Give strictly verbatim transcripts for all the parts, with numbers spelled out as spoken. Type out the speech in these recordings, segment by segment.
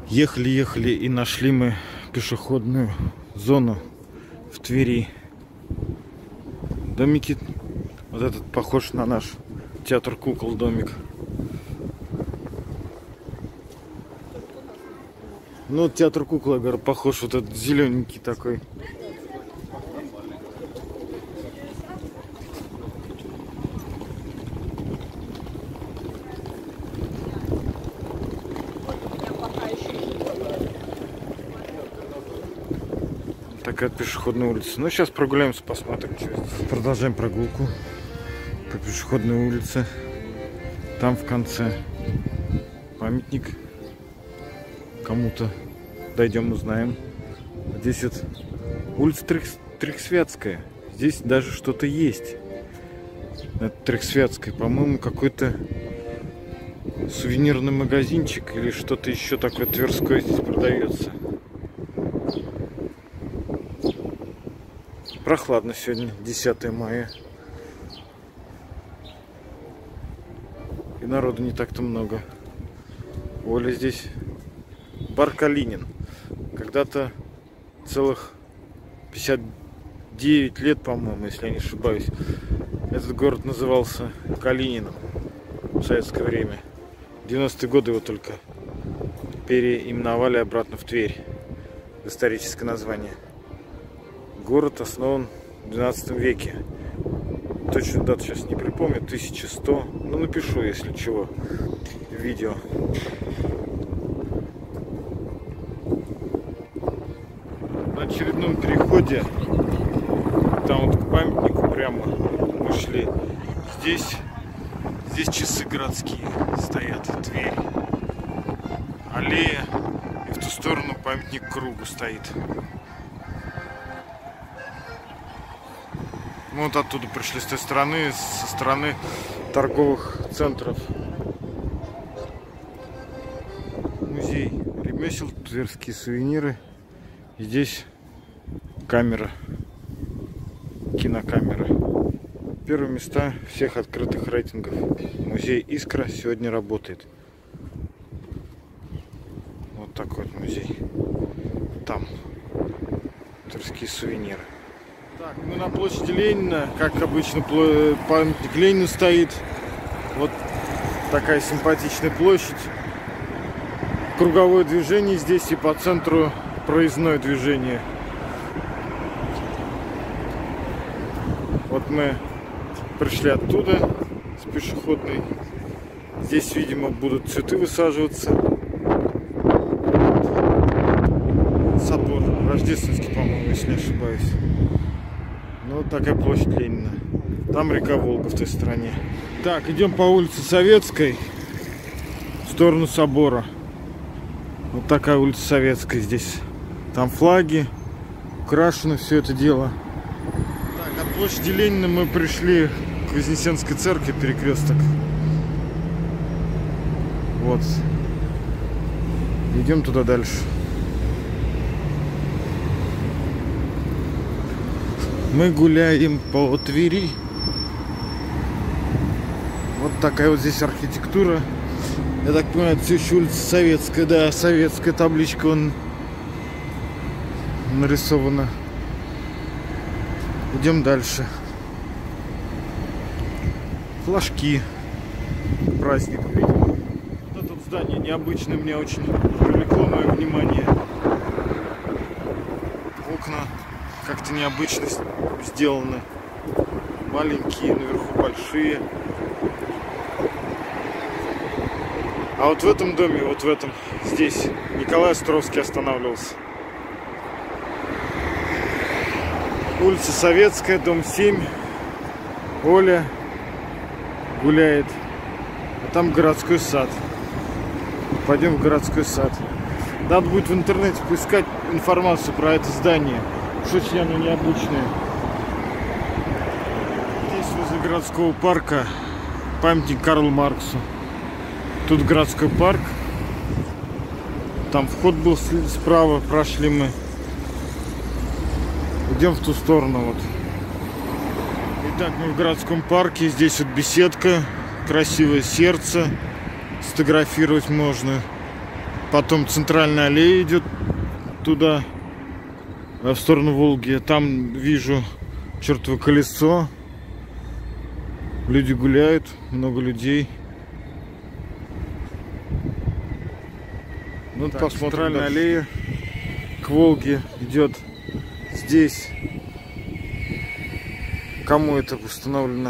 Ехали-ехали и нашли мы пешеходную зону в Твери. Домики. Вот этот похож на наш театр кукол домик. Ну, театр кукол, я говорю, похож, вот этот зелененький такой. Такая пешеходная улица. Ну, сейчас прогуляемся, посмотрим. Продолжаем прогулку по пешеходной улице. Там в конце памятник кому-то. Дойдем, узнаем. Здесь вот улица Трех... Трехсвятская. Здесь даже что-то есть. Это Трехсвятская. По-моему, какой-то сувенирный магазинчик или что-то еще такое тверское здесь продается. Прохладно сегодня, десятое мая. И народу не так-то много. Оля здесь. Бар Калинин. Когда-то целых пятьдесят девять лет, по-моему, если я не ошибаюсь, этот город назывался Калининым в советское время. В девяностые годы его только переименовали обратно в Тверь. Историческое название. Город основан в двенадцатом веке. Точно дату сейчас не припомню. тысяча сто. Ну, напишу, если чего, в видео. На очередном переходе, там вот к памятнику прямо мы шли. Здесь, здесь часы городские стоят, Тверь. Аллея. И в ту сторону памятник кругу стоит. Мы вот оттуда пришли, с той стороны, со стороны торговых центров. Музей ремесел, тверские сувениры. И здесь камера, кинокамера. Первые места всех открытых рейтингов. Музей Искра сегодня работает. Вот такой вот музей. Там тверские сувениры. Так, мы на площади Ленина, как обычно, памятник Ленину стоит. Вот такая симпатичная площадь. Круговое движение здесь и по центру проездное движение. Вот мы пришли оттуда с пешеходной. Здесь, видимо, будут цветы высаживаться. Собор Рождественский, по-моему, если не ошибаюсь. Ну, вот такая площадь Ленина. Там река Волга в той стороне. Так, идем по улице Советской в сторону собора. Вот такая улица Советская здесь. Там флаги, украшено все это дело. Так, от площади Ленина мы пришли к Вознесенской церкви, перекресток. Вот. Идем туда дальше. Мы гуляем по Твери. Вот такая вот здесь архитектура. Я так понимаю, это все еще улица Советская. Да, советская табличка вон нарисована. Идем дальше. Флажки к празднику, видимо. Вот это вот здание необычное, мне очень привлекло мое внимание. Окна как-то необычно сделаны. Маленькие, наверху большие. А вот в этом доме, вот в этом, здесь Николай Островский останавливался. Улица Советская, дом семь. Оля гуляет. А там городской сад. Пойдем в городской сад. Надо будет в интернете поискать информацию про это здание. Уж очень оно необычное. Здесь возле городского парка памятник Карлу Марксу. Тут городской парк. Там вход был справа, прошли мы. Идем в ту сторону вот. Итак, мы в городском парке. Здесь вот беседка, красивое сердце. Сфотографировать можно. Потом центральная аллея идет туда, в сторону Волги. Там вижу чертово колесо. Люди гуляют, много людей. Ну, так, посмотрим. Центральная аллея к Волге идет здесь. Кому это установлено?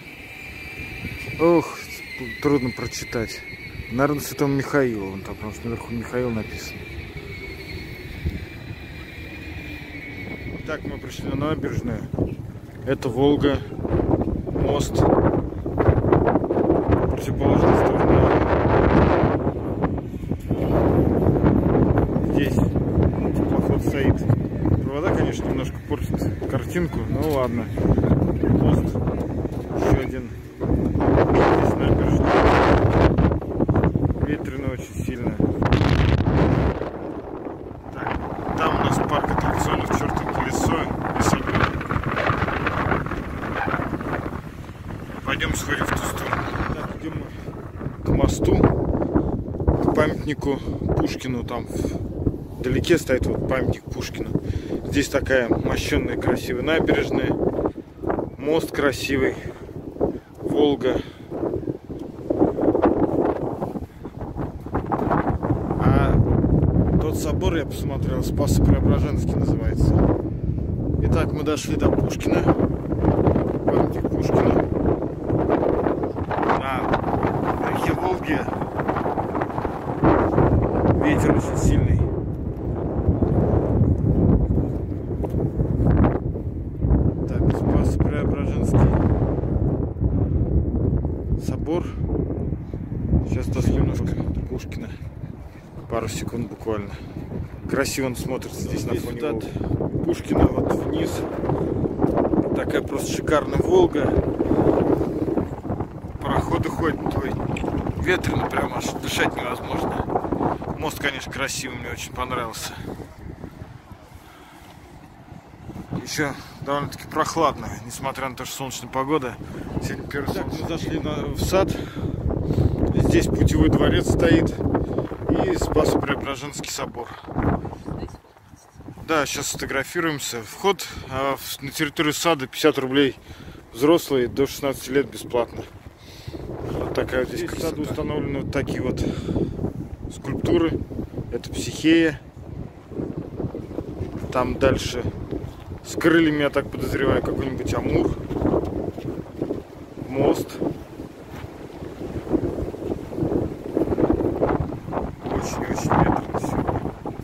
Ох, трудно прочитать. Наверное, Святому Михаилу, вон там, потому что наверху Михаил написано. Так, мы пришли на набережную. Это Волга, мост. Противоположная сторона. Здесь теплоход стоит. Вода, конечно, немножко портит картинку, но ладно. Мост. Еще один. Здесь набережная. Ветрено очень сильно. Так, там у нас парк аттракционов «Чертово колесо» и собор. Пойдем сходим в ту сторону. Так, идем к мосту, к памятнику Пушкину. Там вдалеке стоит вот памятник Пушкину. Здесь такая мощенная красивая набережная. Мост красивый. Волга. Собор я посмотрел, Спасо-Преображенский называется. Итак, мы дошли до Пушкина. Памятник Пушкину. На реке Волге ветер очень сильный. Так, Спасо-Преображенский собор. Сейчас дошли немножко до Пушкина. Пару секунд буквально. Красиво он смотрится здесь на фоне Волги. Пушкина вот вниз. Такая просто шикарная Волга. Пароходы ходят. Ой, ветрено прям аж дышать невозможно. Мост, конечно, красивый, мне очень понравился. Еще довольно-таки прохладно, несмотря на то, что солнечная погода. Сегодня первый так, мы зашли на, в сад. Здесь путевой дворец стоит. И Спасо-Преображенский собор. Да, сейчас сфотографируемся. Вход а, в, на территорию сада пятьдесят рублей. Взрослые до шестнадцати лет бесплатно. Вот такая вот здесь в саду установлены вот такие вот скульптуры. Это Психея. Там дальше с крыльями, я так подозреваю, какой-нибудь Амур. Мост. Очень-очень ветрено сегодня.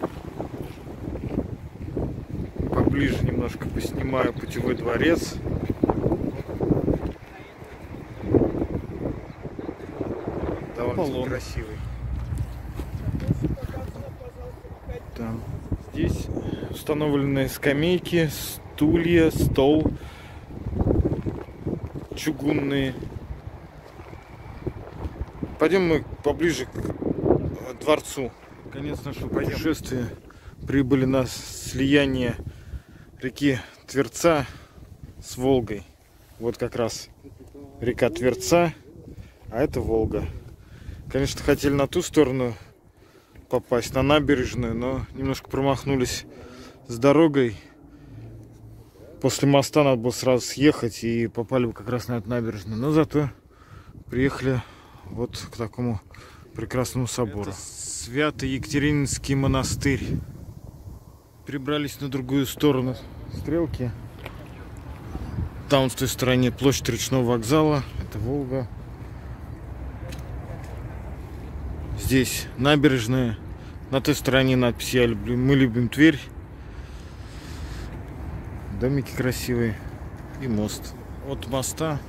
Поближе немножко поснимаю путевой дворец. Довольно красивый. Там. Здесь установлены скамейки, стулья, стол, чугунные. Пойдем мы поближе к дворцу. Конец нашего путешествия. Прибыли на слияние реки Тверца с Волгой. Вот как раз река Тверца, а это Волга. Конечно, хотели на ту сторону попасть, на набережную, но немножко промахнулись с дорогой. После моста надо было сразу съехать и попали бы как раз на эту набережную. Но зато приехали вот к такому прекрасному собору. Это Свято-Екатерининский монастырь. Перебрались на другую сторону стрелки. Там в той стороне площадь речного вокзала. Это Волга. Здесь набережная. На той стороне надпись «Я люблю, мы любим Тверь». Домики красивые. И мост. От моста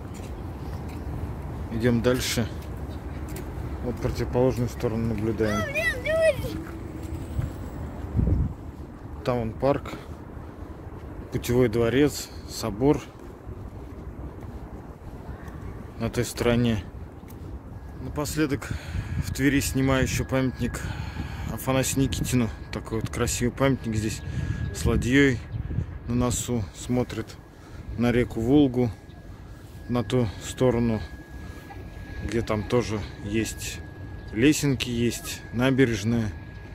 идем дальше. Вот противоположную сторону наблюдаем. Там он парк, путевой дворец, собор. На той стороне. Напоследок в Твери снимаю еще памятник Афанасию Никитину. Такой вот красивый памятник здесь с ладьей на носу. Смотрит на реку Волгу, на ту сторону, где там тоже есть лесенки есть, набережная.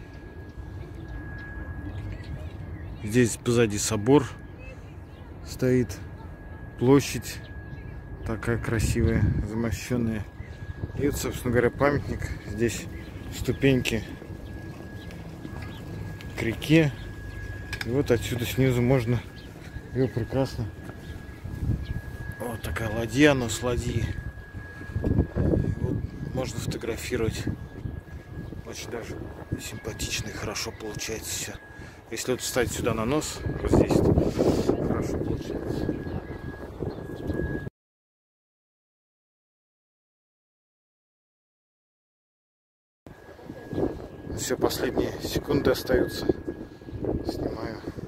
Здесь позади собор стоит, площадь такая красивая, замощенная. И вот, собственно говоря, памятник. Здесь ступеньки к реке. И вот отсюда снизу можно ее прекрасно. Вот такая ладья, но с ладьи. Вот можно фотографировать. Очень даже симпатично и хорошо получается все. Если вот встать сюда на нос, вот здесь хорошо получается. Все, последние секунды остаются. Снимаю.